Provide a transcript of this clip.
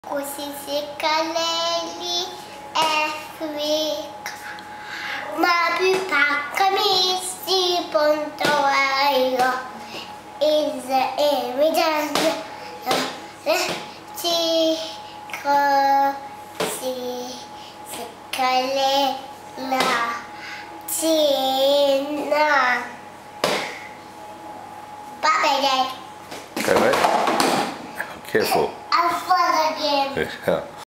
nkosi sikelel iafrika mapipa kamisi ponto ayo is evidence nkosi sikelel Tina. Bye, Dad. Okay, mate. Careful. I'll fall again. Yeah.